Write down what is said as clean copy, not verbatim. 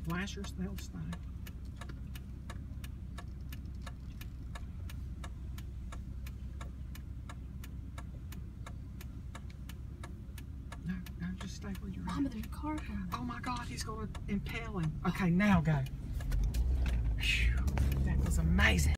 Flashers, they'll stay. No, just stay where you're at. Mama, there's a car coming. Oh my God, he's gonna impale him. Okay, now go. Whew, that was amazing.